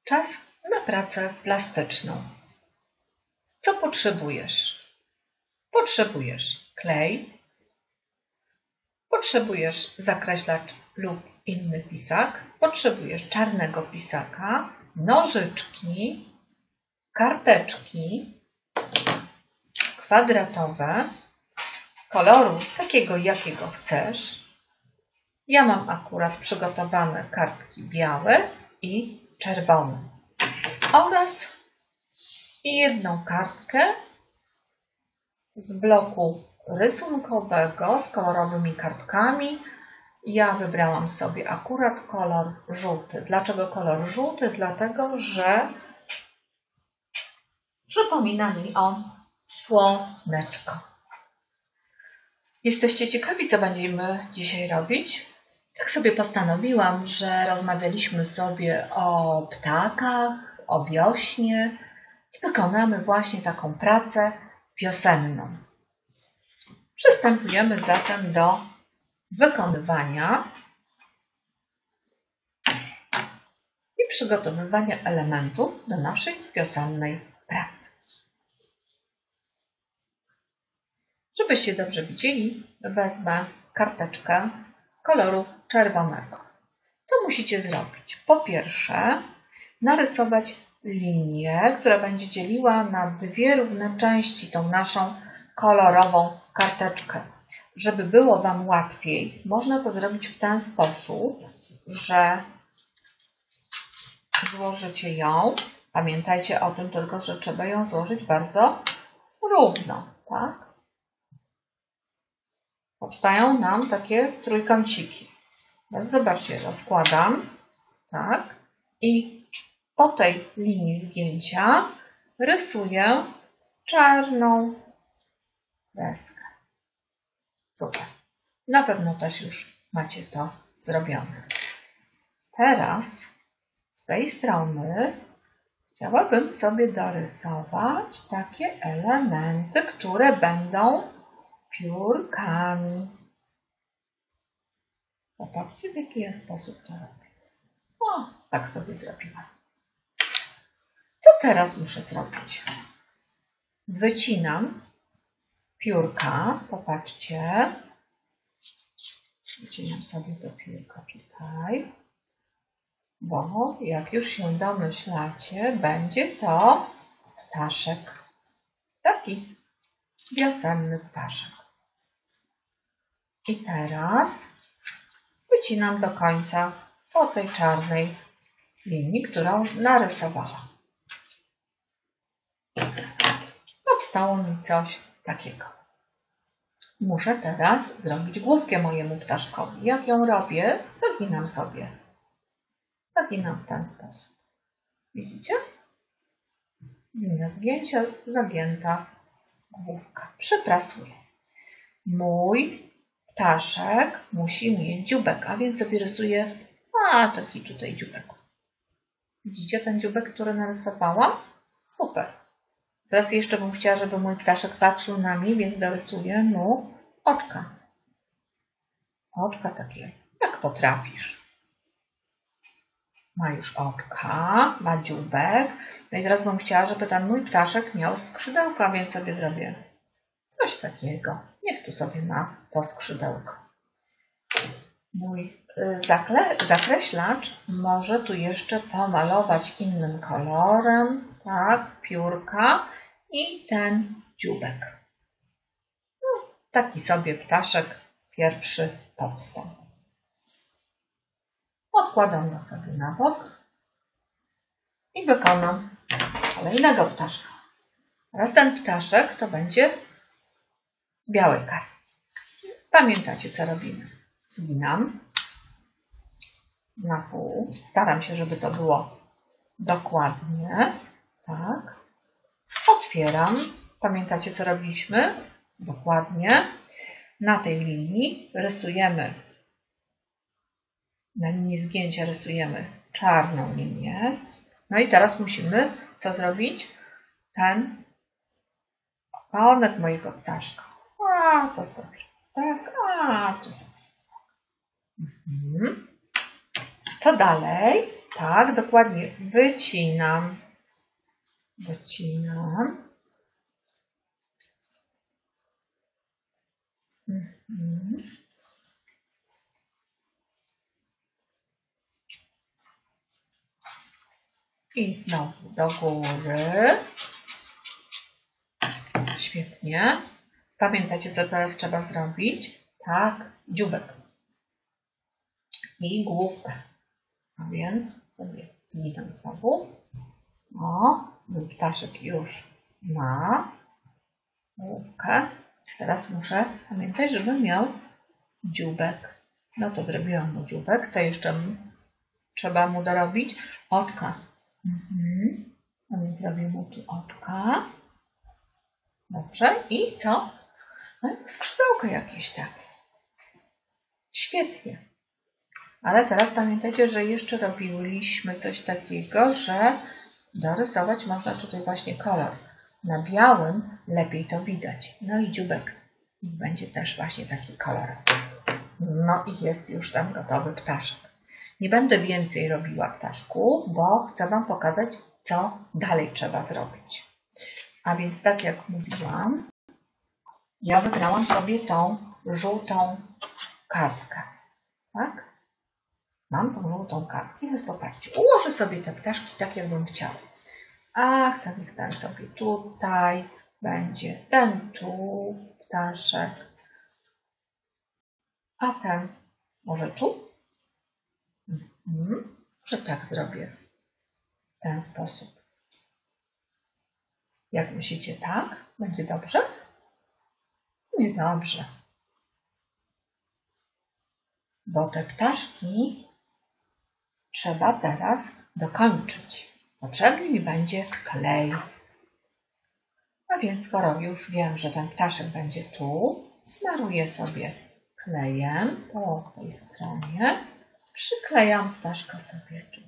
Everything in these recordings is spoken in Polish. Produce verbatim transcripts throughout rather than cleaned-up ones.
Czas na pracę plastyczną. Co potrzebujesz? Potrzebujesz klej, potrzebujesz zakreślacz lub inny pisak, potrzebujesz czarnego pisaka, nożyczki, karteczki kwadratowe, koloru takiego, jakiego chcesz. Ja mam akurat przygotowane kartki białe i czerwone oraz jedną kartkę z bloku rysunkowego z kolorowymi kartkami. Ja wybrałam sobie akurat kolor żółty. Dlaczego kolor żółty? Dlatego, że przypomina mi on słoneczko. Jesteście ciekawi, co będziemy dzisiaj robić? Tak sobie postanowiłam, że rozmawialiśmy sobie o ptakach, o wiośnie i wykonamy właśnie taką pracę wiosenną. Przystępujemy zatem do wykonywania i przygotowywania elementów do naszej wiosennej pracy. Żebyście dobrze widzieli, wezmę karteczkę koloru czerwonego. Co musicie zrobić? Po pierwsze, narysować linię, która będzie dzieliła na dwie równe części tą naszą kolorową karteczkę. Żeby było Wam łatwiej, można to zrobić w ten sposób, że złożycie ją. Pamiętajcie o tym tylko, że trzeba ją złożyć bardzo równo, tak? Powstają nam takie trójkąciki. Teraz zobaczcie, rozkładam, tak? I po tej linii zgięcia rysuję czarną kreskę. Super. Na pewno też już macie to zrobione. Teraz z tej strony chciałabym sobie dorysować takie elementy, które będą piórkami. Popatrzcie, w jaki ja sposób to robię. O, tak sobie zrobiłam. Co teraz muszę zrobić? Wycinam piórka. Popatrzcie. Wycinam sobie to piórko tutaj. Bo jak już się domyślacie, będzie to ptaszek. Taki wiosenny ptaszek. I teraz wycinam do końca po tej czarnej linii, którą narysowałam. Powstało mi coś takiego. Muszę teraz zrobić główkę mojemu ptaszkowi. Jak ją robię? Zaginam sobie. Zaginam w ten sposób. Widzicie? Linia zgięcia, zagięta główka. Przyprasuję. Mój ptaszek musi mieć dzióbek, a więc sobie rysuję a, taki tutaj dzióbek. Widzicie ten dzióbek, który narysowałam? Super. Teraz jeszcze bym chciała, żeby mój ptaszek patrzył na mnie, więc dorysuję mu oczka. Oczka takie, jak potrafisz. Ma już oczka, ma dzióbek. No i teraz bym chciała, żeby ten mój ptaszek miał skrzydełka, więc sobie zrobię coś takiego. Niech tu sobie ma to skrzydełko. Mój zakreślacz może tu jeszcze pomalować innym kolorem, tak, piórka i ten dzióbek. No, taki sobie ptaszek pierwszy powstał. Odkładam go sobie na bok i wykonam kolejnego ptaszka. Teraz ten ptaszek to będzie z białej kartki. Pamiętacie, co robimy? Zginam na pół. Staram się, żeby to było dokładnie. Tak. Otwieram. Pamiętacie, co robiliśmy? Dokładnie. Na tej linii rysujemy, na linii zgięcia rysujemy czarną linię. No i teraz musimy co zrobić? Ten ogonek mojego ptaszka. A, to sobie tak, a, tu sobie. Mhm. Co dalej? Tak, dokładnie. Wycinam. Wycinam. Mhm. I znowu do góry. Świetnie. Pamiętacie, co teraz trzeba zrobić? Tak, dzióbek. I główkę. A więc sobie zginam znowu. O, mój ptaszek już ma główkę. Teraz muszę pamiętać, żeby miał dzióbek. No to zrobiłam mu dzióbek. Co jeszcze trzeba mu dorobić? Oczka. Mhm. A więc zrobię mu tu oczka. Dobrze. I co? No i to skrzydełko jakieś takie. Świetnie. Ale teraz pamiętajcie, że jeszcze robiliśmy coś takiego, że dorysować można tutaj właśnie kolor. Na białym lepiej to widać. No i dzióbek będzie też właśnie taki kolor. No i jest już tam gotowy ptaszek. Nie będę więcej robiła ptaszków, bo chcę Wam pokazać, co dalej trzeba zrobić. A więc tak jak mówiłam, ja wybrałam sobie tą żółtą kartkę. Tak? Mam tą żółtą kartkę. I więc popatrzcie, ułożę sobie te ptaszki tak, jakbym chciała. Ach, ten, ten sobie tutaj będzie, ten tu ptaszek, a ten może tu? Mhm. Może tak zrobię, w ten sposób. Jak myślicie, tak? Będzie dobrze? Niedobrze. Bo te ptaszki trzeba teraz dokończyć. Potrzebny mi będzie klej. A więc skoro już wiem, że ten ptaszek będzie tu, smaruję sobie klejem po tej stronie. Przyklejam ptaszka sobie tu.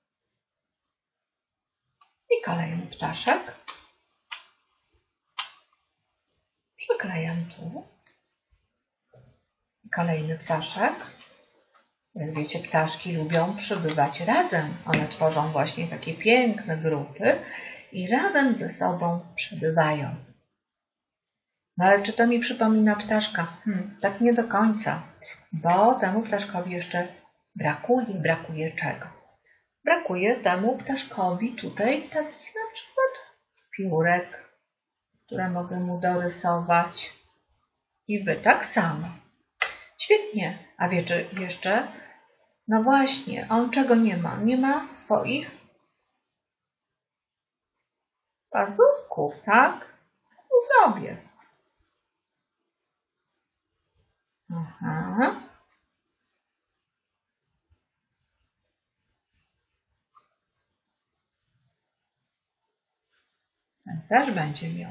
I kolejny ptaszek. Przyklejam tu. I kolejny ptaszek. Jak wiecie, ptaszki lubią przebywać razem. One tworzą właśnie takie piękne grupy i razem ze sobą przebywają. No ale czy to mi przypomina ptaszka? Hmm, tak nie do końca, bo temu ptaszkowi jeszcze brakuje. Brakuje czego? Brakuje temu ptaszkowi tutaj takich na przykład piórek, które mogę mu dorysować. I Wy tak samo. Świetnie. A wiecie jeszcze? No właśnie, on czego nie ma? Nie ma swoich pazurków, tak? Tu zrobię. Aha. Ten też będzie miał.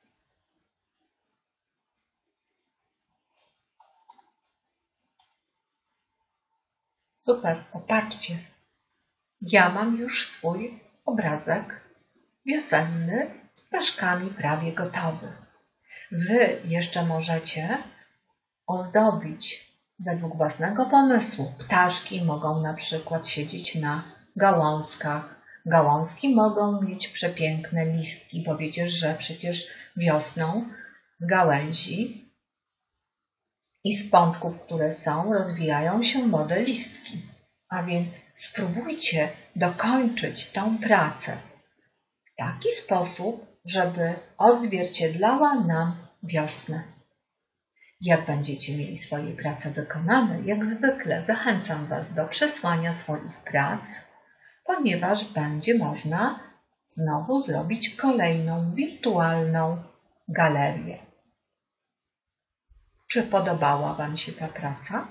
Super, popatrzcie. Ja mam już swój obrazek wiosenny z ptaszkami prawie gotowy. Wy jeszcze możecie ozdobić według własnego pomysłu. Ptaszki mogą na przykład siedzieć na gałązkach. Gałązki mogą mieć przepiękne listki, bo wiecie, że przecież wiosną z gałęzi i z pączków, które są, rozwijają się młode listki. A więc spróbujcie dokończyć tą pracę w taki sposób, żeby odzwierciedlała nam wiosnę. Jak będziecie mieli swoje prace wykonane, jak zwykle zachęcam Was do przesłania swoich prac, ponieważ będzie można znowu zrobić kolejną wirtualną galerię. Czy podobała Wam się ta praca?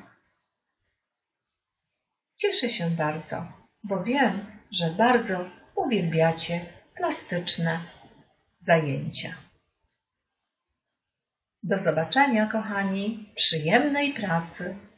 Cieszę się bardzo, bo wiem, że bardzo uwielbiacie plastyczne zajęcia. Do zobaczenia, kochani, przyjemnej pracy.